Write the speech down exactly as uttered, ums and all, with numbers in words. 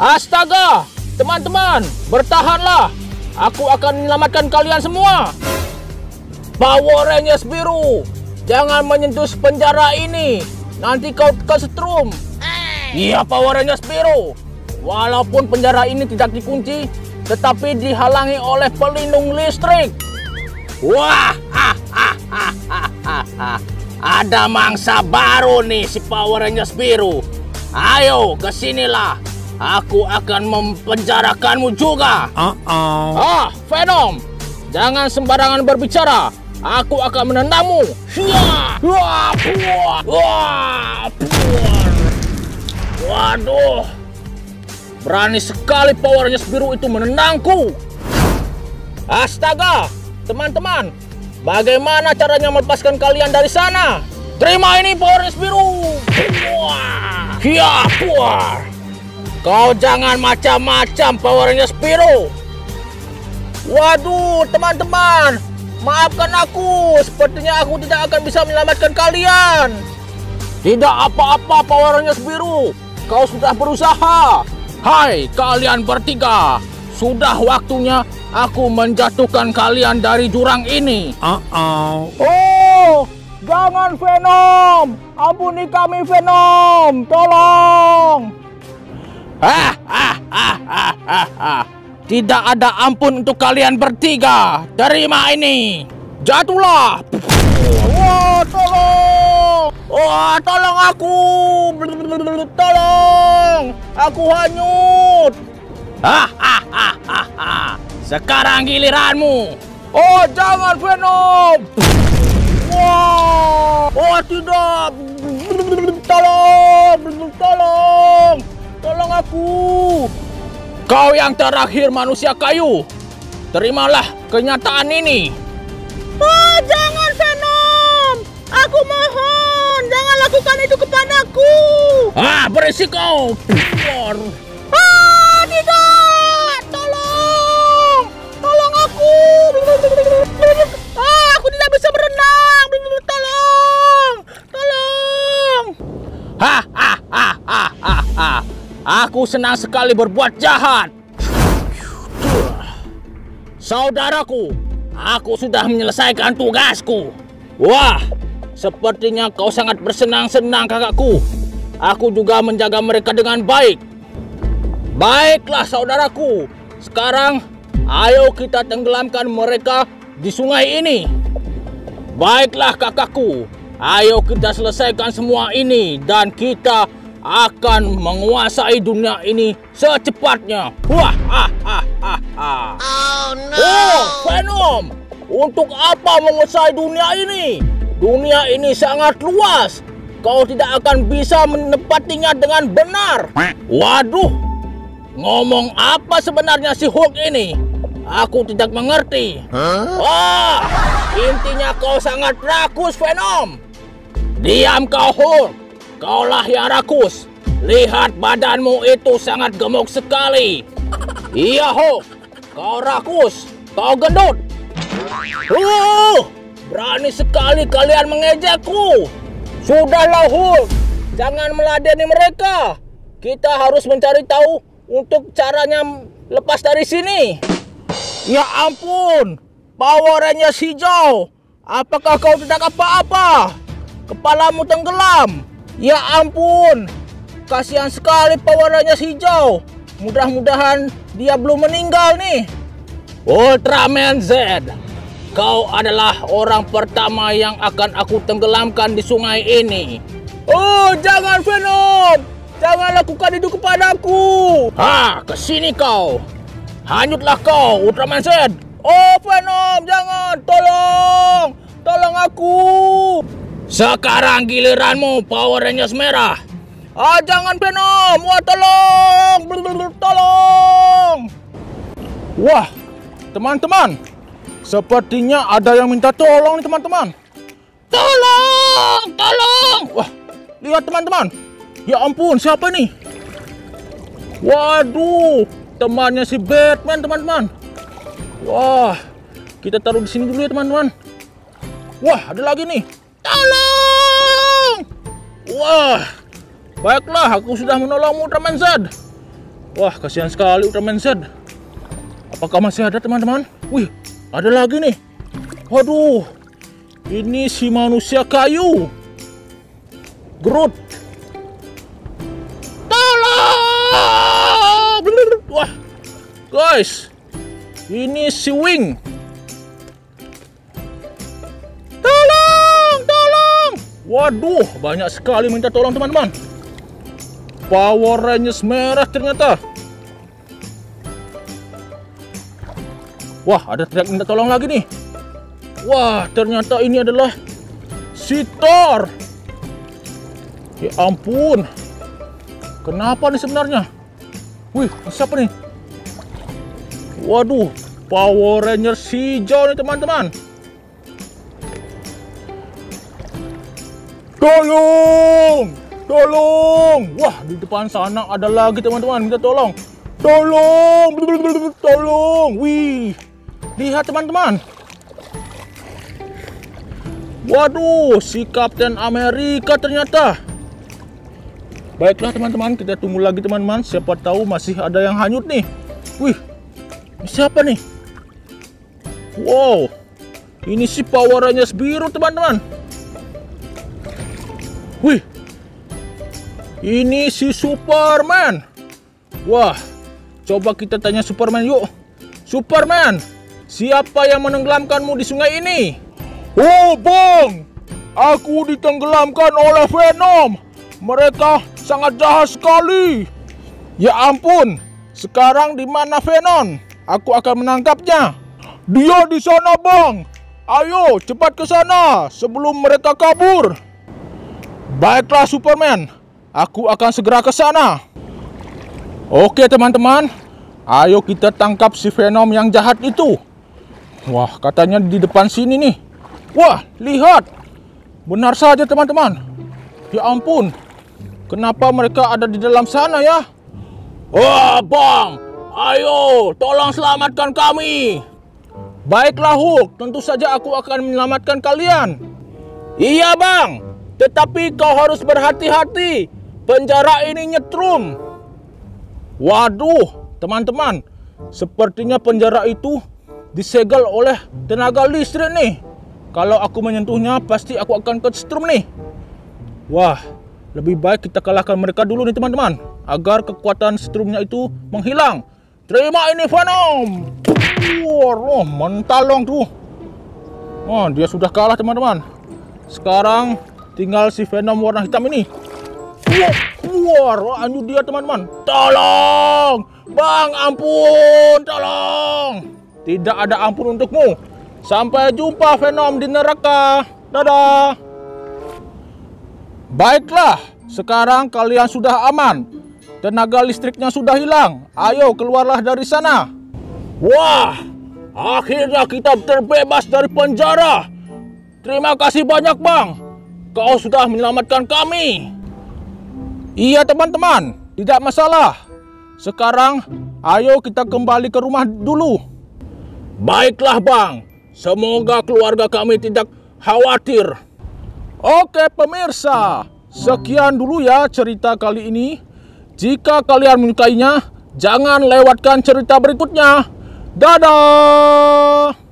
Astaga, teman-teman, bertahanlah. Aku akan menyelamatkan kalian semua. Power Rangers biru, jangan menyentuh penjara ini. Nanti kau kesetrum. Iya, Power Rangers biru. Walaupun penjara ini tidak dikunci, tetapi dihalangi oleh pelindung listrik. Wah, ah, ah, ah, ah, ah, ah. Ada mangsa baru nih si Power Rangers biru. Ayo, kesinilah. Aku akan mempenjarakanmu juga. Uh-oh. Ah, Venom, jangan sembarangan berbicara. Aku akan menendangmu. Wah, wah, wah, wah. Waduh, berani sekali Power Rangers biru itu menendangku. Astaga, teman-teman, bagaimana caranya melepaskan kalian dari sana? Terima ini Power Rangers biru. Wah, ya, wah. Kau jangan macam-macam Power Rangers biru. Waduh, teman-teman, maafkan aku. Sepertinya aku tidak akan bisa menyelamatkan kalian. Tidak apa-apa Power Rangers biru. Kau sudah berusaha. Hai kalian bertiga, sudah waktunya aku menjatuhkan kalian dari jurang ini. Uh-oh. Oh, jangan Venom. Ampuni kami Venom. Tolong. Ah, ah, ah, ah, ah, ah. Tidak ada ampun untuk kalian bertiga. Terima ini. Jatuhlah. Wah, tolong. Wah, tolong aku. Tolong. Aku hanyut. Ah, ah, ah, ah, ah. Sekarang giliranmu. Oh, jangan Venom. Wah. Oh, tidak. Tolong. Tolong. Tolong aku. Kau yang terakhir manusia kayu. Terimalah kenyataan ini. Oh, jangan Venom. Aku mohon, jangan lakukan itu kepadaku. Ah, berisik kau. Ah, tidak. Tolong. Tolong aku. Ah, aku tidak bisa berenang. Tolong. Tolong. Ha, ha, ha, ha, ha, ha. Aku senang sekali berbuat jahat. Saudaraku, aku sudah menyelesaikan tugasku. Wah, sepertinya kau sangat bersenang-senang kakakku. Aku juga menjaga mereka dengan baik. Baiklah saudaraku, sekarang ayo kita tenggelamkan mereka di sungai ini. Baiklah kakakku, ayo kita selesaikan semua ini dan kita akan menguasai dunia ini secepatnya. Wah, ah, ah, ah, ah. Oh no. Oh, Venom, untuk apa menguasai dunia ini? Dunia ini sangat luas. Kau tidak akan bisa menempatinya dengan benar. Waduh, ngomong apa sebenarnya si Hulk ini? Aku tidak mengerti. Huh? Wah, intinya kau sangat rakus, Venom. Diam kau, Hulk. Kaulah yang rakus. Lihat badanmu itu sangat gemuk sekali. Iya, Hulk. Kau rakus. Kau gendut. Uh, berani sekali kalian mengejekku. Sudahlah, Hulk. Jangan meladeni mereka. Kita harus mencari tahu untuk caranya lepas dari sini. Ya ampun. Power Rangers hijau. Apakah kau tidak apa-apa? Kepalamu tenggelam. Ya ampun, kasihan sekali Power Rangers hijau. Mudah-mudahan dia belum meninggal nih. Ultraman Z, kau adalah orang pertama yang akan aku tenggelamkan di sungai ini. Oh, jangan Venom, jangan lakukan itu kepadaku. Ha, kesini kau. Hanyutlah kau, Ultraman Z. Oh, Venom, jangan, tolong, tolong aku. Sekarang giliranmu Power Rangers merah. Ah, jangan Venom. Wah, tolong. Tolong. Wah, teman-teman. Sepertinya ada yang minta tolong nih, teman-teman. Tolong, tolong. Wah, lihat teman-teman. Ya ampun, siapa nih? Waduh, temannya si Batman, teman-teman. Wah, kita taruh di sini dulu ya, teman-teman. Wah, ada lagi nih. Tolong! Wah, baiklah, aku sudah menolongmu, Ultraman Z. Wah, kasihan sekali Ultraman Z. Apakah masih ada teman-teman? Wih, ada lagi nih. Waduh, ini si manusia kayu. Groot. Tolong! Wah, guys, ini si Wing. Tolong, tolong. Waduh, banyak sekali minta tolong teman-teman. Power Rangers merah ternyata. Wah, ada teriak minta tolong lagi nih. Wah, ternyata ini adalah si Thor. Ya ampun. Kenapa nih sebenarnya? Wih, siapa nih? Waduh, Power Rangers hijau nih teman-teman. Tolong! Tolong! Wah, di depan sana ada lagi teman-teman minta tolong. Tolong! Tolong! Wih, lihat teman-teman. Waduh, si Kapten Amerika ternyata. Baiklah teman-teman, kita tunggu lagi teman-teman. Siapa tahu masih ada yang hanyut nih. Wih, ini siapa nih? Wow, ini si Power Rangers biru teman-teman. Wih, ini si Superman. Wah, coba kita tanya Superman yuk. Superman, siapa yang menenggelamkanmu di sungai ini? Oh bang, aku ditenggelamkan oleh Venom. Mereka sangat jahat sekali. Ya ampun, sekarang di mana Venom? Aku akan menangkapnya. Dia di sana bang. Ayo cepat ke sana sebelum mereka kabur. Baiklah Superman, aku akan segera ke sana. Oke teman-teman, ayo kita tangkap si Venom yang jahat itu. Wah, katanya di depan sini nih. Wah, lihat. Benar saja teman-teman. Ya ampun, kenapa mereka ada di dalam sana ya? Wah bang, ayo tolong selamatkan kami. Baiklah Hulk, tentu saja aku akan menyelamatkan kalian. Iya bang, tetapi kau harus berhati-hati. Penjara ini nyetrum. Waduh, teman-teman, sepertinya penjara itu disegel oleh tenaga listrik nih. Kalau aku menyentuhnya, pasti aku akan kesetrum nih. Wah, lebih baik kita kalahkan mereka dulu nih teman-teman, agar kekuatan setrumnya itu menghilang. Terima ini Venom. Wah, mentalong tuh. Oh, dia sudah kalah teman-teman. Sekarang tinggal si Venom warna hitam ini. Wah, wah, anjur dia teman-teman. Tolong, bang, ampun, tolong. Tidak ada ampun untukmu. Sampai jumpa Venom di neraka. Dadah. Baiklah, sekarang kalian sudah aman. Tenaga listriknya sudah hilang. Ayo keluarlah dari sana. Wah, akhirnya kita terbebas dari penjara. Terima kasih banyak bang. Kau sudah menyelamatkan kami. Iya teman-teman, tidak masalah. Sekarang ayo kita kembali ke rumah dulu. Baiklah bang, semoga keluarga kami tidak khawatir. Oke pemirsa, sekian dulu ya cerita kali ini. Jika kalian menyukainya, jangan lewatkan cerita berikutnya. Dadah.